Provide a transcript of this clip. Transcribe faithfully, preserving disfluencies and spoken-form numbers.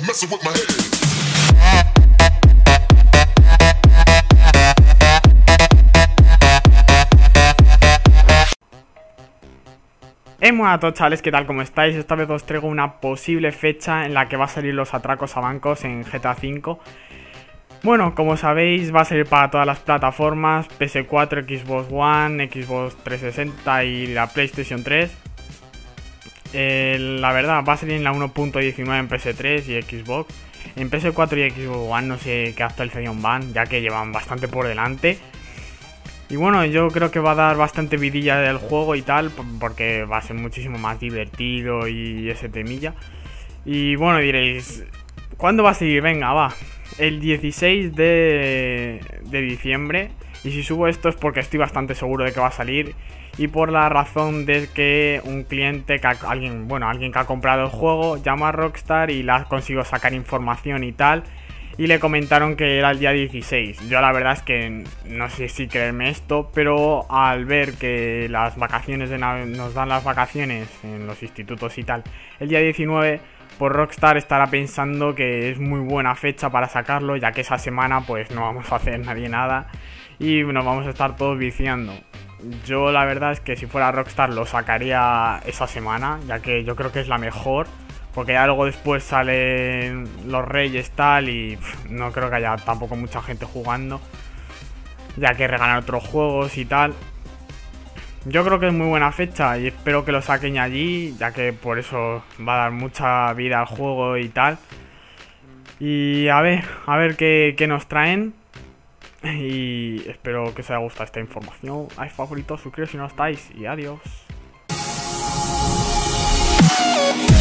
messing with my head. Hey, muy a todos, chavales, ¿qué tal? ¿Cómo estáis? Esta vez os traigo una posible fecha en la que va a salir los atracos a bancos en G T A cinco. Bueno, como sabéis, va a salir para todas las plataformas, P S cuatro, Xbox One, Xbox trescientos sesenta y la PlayStation tres. Eh, la verdad, va a salir en la uno punto diecinueve en P S tres y Xbox. En P S cuatro y Xbox One no sé qué actualización van, ya que llevan bastante por delante. Y bueno, yo creo que va a dar bastante vidilla del juego y tal, porque va a ser muchísimo más divertido y ese temilla. Y bueno, diréis, ¿cuándo va a seguir? Venga, va. El dieciséis de, de diciembre. Y si subo esto es porque estoy bastante seguro de que va a salir. Y por la razón de que un cliente, que ha, alguien, bueno, alguien que ha comprado el juego, llama a Rockstar y le ha conseguido sacar información y tal. Y le comentaron que era el día dieciséis. Yo la verdad es que no sé si creerme esto, pero al ver que las vacaciones de nos dan las vacaciones en los institutos y tal el día diecinueve, pues Rockstar estará pensando que es muy buena fecha para sacarlo, ya que esa semana pues no vamos a hacer nadie nada y nos vamos a estar todos viciando. Yo la verdad es que si fuera Rockstar lo sacaría esa semana, ya que yo creo que es la mejor. Porque ya luego después salen los Reyes tal y pff, no creo que haya tampoco mucha gente jugando, ya que regalan otros juegos y tal. Yo creo que es muy buena fecha y espero que lo saquen allí, ya que por eso va a dar mucha vida al juego y tal. Y a ver, a ver qué, qué nos traen. Y espero que os haya gustado esta información. Like, favoritos, suscribiros si no estáis y adiós.